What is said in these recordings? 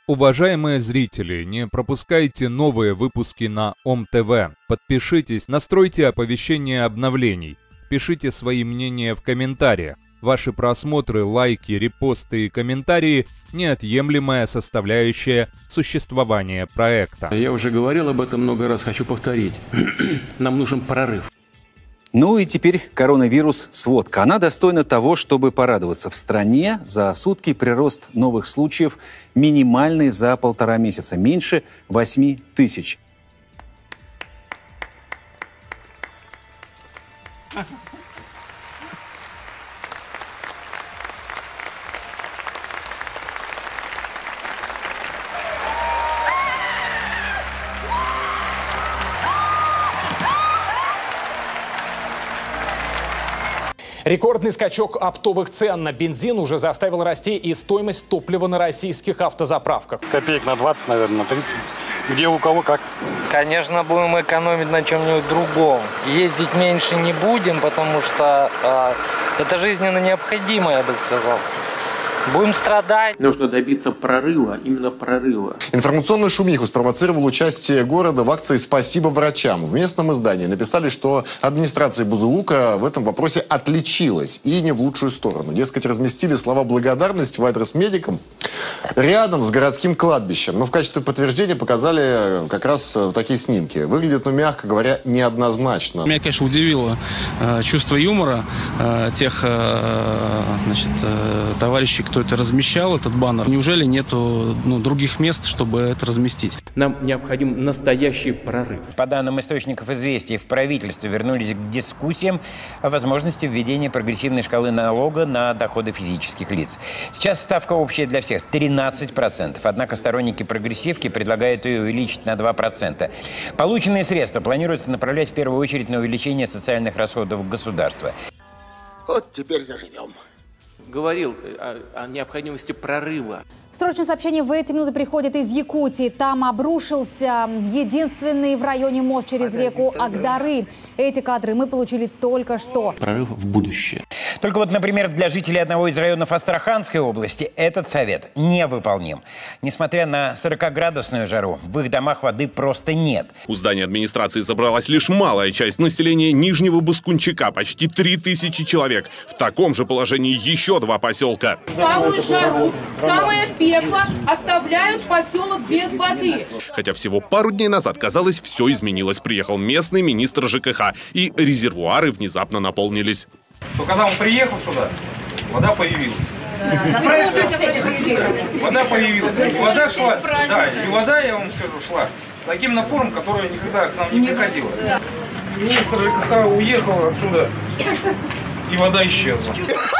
Уважаемые зрители, не пропускайте новые выпуски на ОМ-ТВ. Подпишитесь, настройте оповещения обновлений. Пишите свои мнения в комментариях. Ваши просмотры, лайки, репосты и комментарии – неотъемлемая составляющая существования проекта. Я уже говорил об этом много раз, хочу повторить. Нам нужен прорыв. Ну и теперь коронавирус сводка. Она достойна того, чтобы порадоваться. В стране за сутки прирост новых случаев минимальный за 1,5 месяца. Меньше 8 тысяч. Рекордный скачок оптовых цен на бензин уже заставил расти и стоимость топлива на российских автозаправках. Копеек на 20, наверное, на 30. Где у кого как. Конечно, будем экономить на чем-нибудь другом. Ездить меньше не будем, потому что это жизненно необходимо, я бы сказал. Будем страдать. Нужно добиться прорыва, именно прорыва. Информационную шумиху спровоцировало участие города в акции «Спасибо врачам». В местном издании написали, что администрация Бузулука в этом вопросе отличилась. И не в лучшую сторону. Дескать, разместили слова благодарности в адрес медикам рядом с городским кладбищем. Но в качестве подтверждения показали как раз такие снимки. Выглядит, ну, мягко говоря, неоднозначно. Меня, конечно, удивило чувство юмора тех товарищей, кто это размещал, этот баннер. Неужели нету других мест, чтобы это разместить? Нам необходим настоящий прорыв. По данным источников «Известий», в правительстве вернулись к дискуссиям о возможности введения прогрессивной шкалы налога на доходы физических лиц. Сейчас ставка общая для всех – 13%. Однако сторонники прогрессивки предлагают ее увеличить на 2%. Полученные средства планируется направлять в первую очередь на увеличение социальных расходов государства. Вот теперь заживем. Говорил о необходимости прорыва. Срочное сообщение в эти минуты приходит из Якутии. Там обрушился единственный в районе мост через реку Агдары. Эти кадры мы получили только что. Прорыв в будущее. Только вот, например, для жителей одного из районов Астраханской области этот совет невыполним. Несмотря на 40-градусную жару, в их домах воды просто нет. У здания администрации собралась лишь малая часть населения Нижнего Баскунчика, почти 3000 человек. В таком же положении еще 2 поселка. Самую жару, самое пекло оставляют поселок без воды. Хотя всего пару дней назад, казалось, все изменилось. Приехал местный министр ЖКХ, и резервуары внезапно наполнились. То когда он приехал сюда, вода появилась. Вода появилась. И вода шла, да, и вода, я вам скажу, шла таким напором, который никогда к нам не приходила. Министр ЖКХ уехал отсюда, и вода исчезла.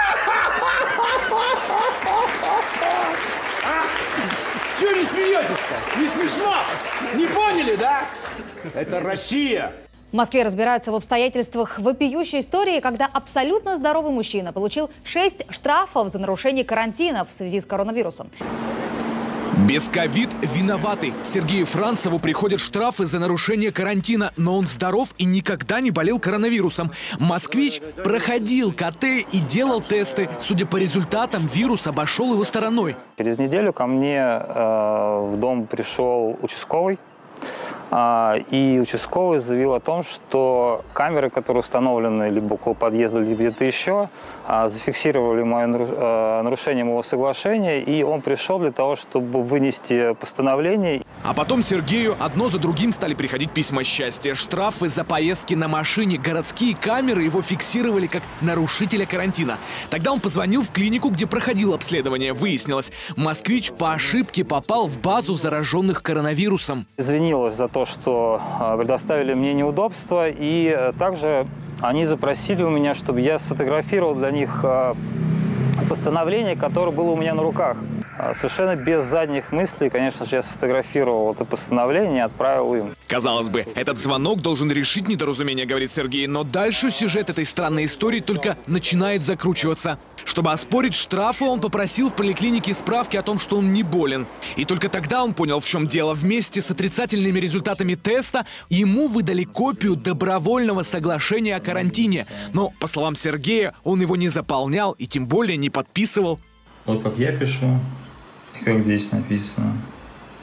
Чего не смеетесь-то? Не смешно? Не поняли, да? Это Россия. В Москве разбираются в обстоятельствах вопиющей истории, когда абсолютно здоровый мужчина получил 6 штрафов за нарушение карантина в связи с коронавирусом. Без ковид виноваты. Сергею Францеву приходят штрафы за нарушение карантина, но он здоров и никогда не болел коронавирусом. Москвич проходил КТ и делал тесты. Судя по результатам, вирус обошел его стороной. Через неделю ко мне в дом пришел участковый. И участковый заявил о том, что камеры, которые установлены либо около подъезда, либо где-то еще, зафиксировали мое нарушение моего соглашения, и он пришел для того, чтобы вынести постановление. А потом Сергею одно за другим стали приходить письма счастья. Штрафы за поездки на машине. Городские камеры его фиксировали как нарушителя карантина. Тогда он позвонил в клинику, где проходил обследование. Выяснилось, москвич по ошибке попал в базу зараженных коронавирусом. Извинилась за то, что предоставили мне неудобства, и также они запросили у меня, чтобы я сфотографировал для них постановление, которое было у меня на руках. Совершенно без задних мыслей, конечно же, я сфотографировал это постановление и отправил им. Казалось бы, этот звонок должен решить недоразумение, говорит Сергей, но дальше сюжет этой странной истории только начинает закручиваться. Чтобы оспорить штрафы, он попросил в поликлинике справки о том, что он не болен. И только тогда он понял, в чем дело. Вместе с отрицательными результатами теста ему выдали копию добровольного соглашения о карантине. Но, по словам Сергея, он его не заполнял и тем более не подписывал. Вот как я пишу и как здесь написано.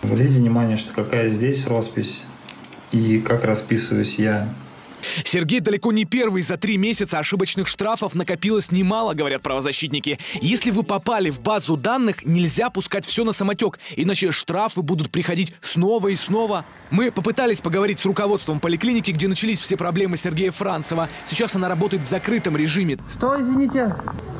Обратите внимание, что какая здесь роспись и как расписываюсь я. Сергей далеко не первый. За 3 месяца ошибочных штрафов накопилось немало, говорят правозащитники. Если вы попали в базу данных, нельзя пускать все на самотек, иначе штрафы будут приходить снова и снова. Мы попытались поговорить с руководством поликлиники, где начались все проблемы Сергея Францева. Сейчас она работает в закрытом режиме. Что, извините?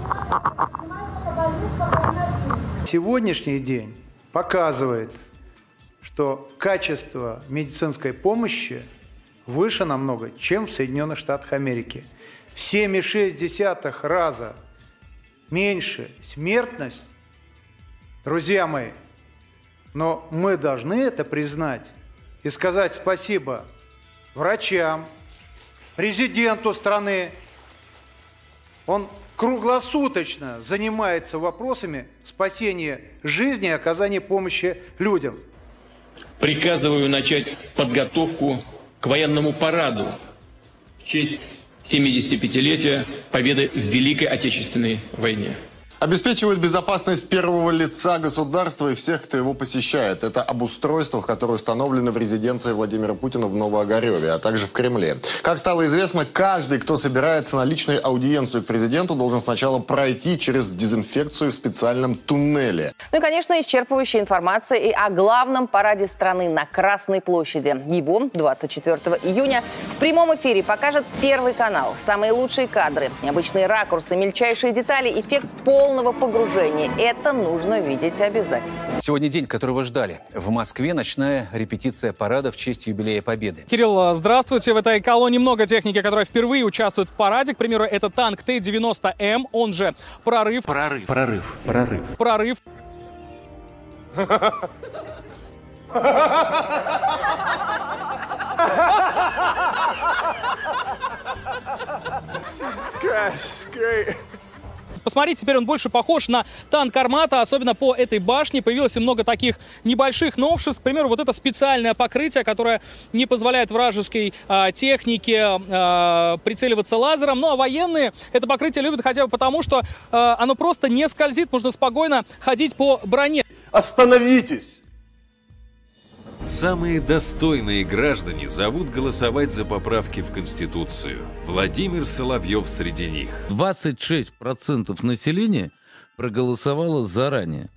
Сегодняшний день показывает, что качество медицинской помощи выше намного, чем в Соединенных Штатах Америки. В 7,6 раза меньше смертность, друзья мои. Но мы должны это признать и сказать спасибо врачам, президенту страны. Он круглосуточно занимается вопросами спасения жизни и оказания помощи людям. Приказываю начать подготовку к военному параду в честь 75-летия победы в Великой Отечественной войне. Обеспечивает безопасность первого лица государства и всех, кто его посещает. Это обустройство, которое установлено в резиденции Владимира Путина в Новоогареве, а также в Кремле. Как стало известно, каждый, кто собирается на личную аудиенцию к президенту, должен сначала пройти через дезинфекцию в специальном туннеле. Ну и, конечно, исчерпывающая информация и о главном параде страны на Красной площади. Его 24 июня в прямом эфире покажет Первый канал. Самые лучшие кадры, необычные ракурсы, мельчайшие детали, эффект полного погружения. Это нужно видеть обязательно. Сегодня день, которого ждали. В Москве ночная репетиция парада в честь юбилея Победы. Кирилл, здравствуйте. В этой колонне много техники, которая впервые участвует в параде. К примеру, это танк Т-90М, он же «Прорыв». Прорыв. Посмотрите, теперь он больше похож на танк «Армата», особенно по этой башне. Появилось и много таких небольших новшеств. К примеру, вот это специальное покрытие, которое не позволяет вражеской технике прицеливаться лазером. Ну а военные это покрытие любят хотя бы потому, что оно просто не скользит, можно спокойно ходить по броне. Остановитесь! Самые достойные граждане зовут голосовать за поправки в Конституцию. Владимир Соловьев среди них. 26% населения проголосовало заранее.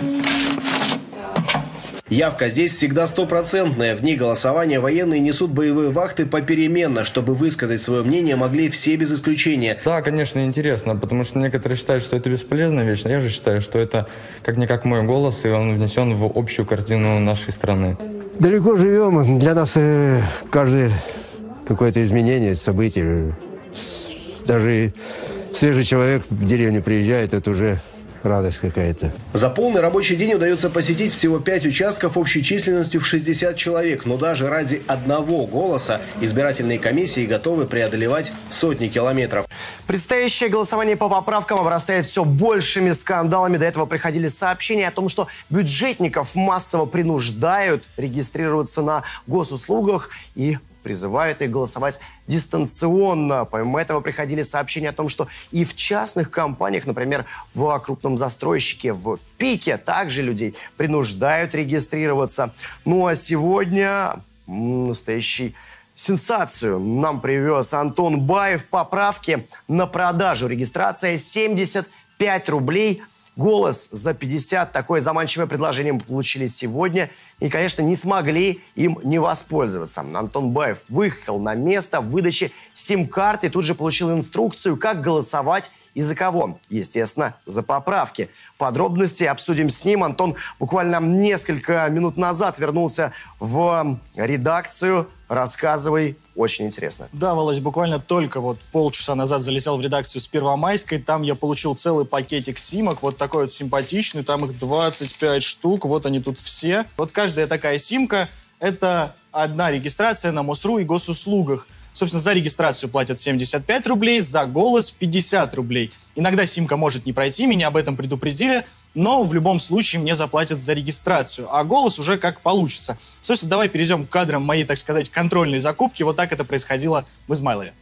Явка здесь всегда стопроцентная. В дни голосования военные несут боевые вахты попеременно, чтобы высказать свое мнение могли все без исключения. Да, конечно, интересно, потому что некоторые считают, что это бесполезная вещь, но я же считаю, что это как-никак мой голос, и он внесен в общую картину нашей страны. Далеко живем, для нас каждое какое-то изменение, событие, даже свежий человек в деревню приезжает, это уже радость какая-то. За полный рабочий день удается посетить всего 5 участков общей численностью в 60 человек. Но даже ради одного голоса избирательные комиссии готовы преодолевать сотни километров. Предстоящее голосование по поправкам обрастает все большими скандалами. До этого приходили сообщения о том, что бюджетников массово принуждают регистрироваться на госуслугах и призывают их голосовать дистанционно. Помимо этого приходили сообщения о том, что и в частных компаниях, например, в крупном застройщике в Пике, также людей принуждают регистрироваться. Ну а сегодня настоящий сенсацию нам привез Антон Баев. Поправки на продажу. Регистрация 75 рублей. Голос за 50. Такое заманчивое предложение мы получили сегодня. И, конечно, не смогли им не воспользоваться. Антон Баев выехал на место выдачи сим-карты. Тут же получил инструкцию, как голосовать и за кого. Естественно, за поправки. Подробности обсудим с ним. Антон буквально несколько минут назад вернулся в редакцию. Рассказывай, очень интересно. Да, Володь, буквально только вот полчаса назад залетел в редакцию с Первомайской. Там я получил целый пакетик симок, вот такой вот симпатичный. Там их 25 штук, вот они тут все. Вот каждая такая симка – это одна регистрация на МОСРУ и госуслугах. Собственно, за регистрацию платят 75 рублей, за голос 50 рублей. Иногда симка может не пройти, меня об этом предупредили, но в любом случае мне заплатят за регистрацию, а голос уже как получится. Собственно, давай перейдем к кадрам моей, так сказать, контрольной закупки. Вот так это происходило в Измайлове.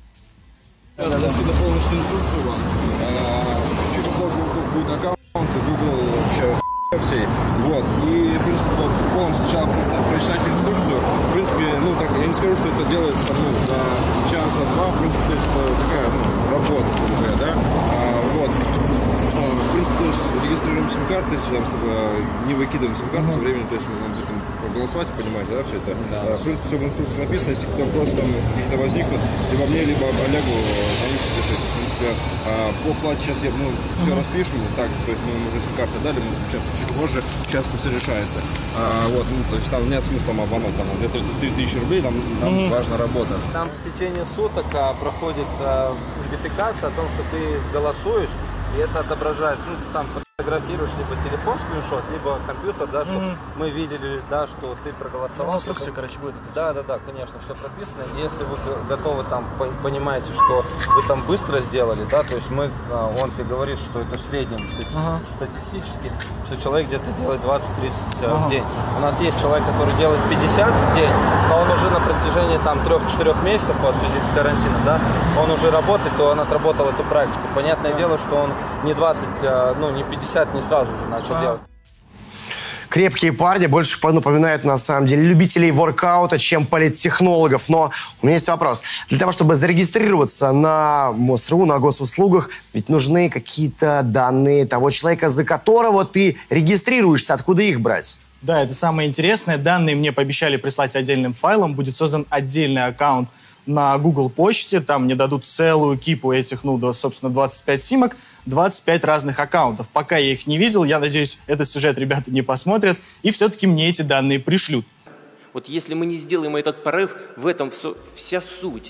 Я заскину полностью инструкцию вам. Чуть позже будет аккаунт, Google, вообще всей. Вот. И, в принципе, в полном сначала просто прочитать инструкцию. В принципе, ну, так, я не скажу, что это делается там, ну, за час, за два. В принципе, то есть это такая, ну, работа, такая, да. Вот. В принципе, то есть регистрируем сим-карты, не выкидываем сим-карты со временем, то есть мы будем проголосовать, понимаете, да, все это. В принципе, все в инструкции написано, если какие-то вопросы там какие-то возникнут, либо мне, либо Олегу звоните, пишите. В принципе, по плате сейчас все распишем, также, то есть мы уже сим-карты дали, мы сейчас чуть позже, сейчас это все решается. Вот, ну, то есть там нет смысла обмануть, там где-то 3000 рублей, нам важна работа. Там в течение суток проходит верификация о том, что ты голосуешь, и это отображается, ну, ты там фотографируешь либо телефон скриншот, либо компьютер, да, чтобы мы видели, да, что ты проголосовал. Инструкция, короче, будет. Да, конечно, все прописано. Если вы готовы, там, понимаете, что вы там быстро сделали, да, то есть мы, он тебе говорит, что это в среднем статистически, что человек где-то делает 20-30 в день. У нас есть человек, который делает 50 в день, но он уже на протяжении там 3-4 месяцев, вот, в связи с карантином, да, он уже работает, то он отработал эту практику. Понятное дело, что он не 20, ну, не 50 не сразу же начал делать. Крепкие парни больше напоминают, на самом деле, любителей воркаута, чем политтехнологов. Но у меня есть вопрос. Для того, чтобы зарегистрироваться на МОСРУ, на госуслугах, ведь нужны какие-то данные того человека, за которого ты регистрируешься. Откуда их брать? Да, это самое интересное. Данные мне пообещали прислать отдельным файлом. Будет создан отдельный аккаунт на Google почте. Там мне дадут целую кипу этих, ну, собственно, 25 симок. 25 разных аккаунтов. Пока я их не видел, я надеюсь, этот сюжет ребята не посмотрят, и все-таки мне эти данные пришлют. Вот если мы не сделаем этот прорыв, в этом вся суть.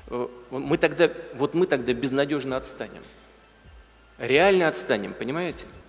Мы тогда безнадежно отстанем. Реально отстанем, понимаете?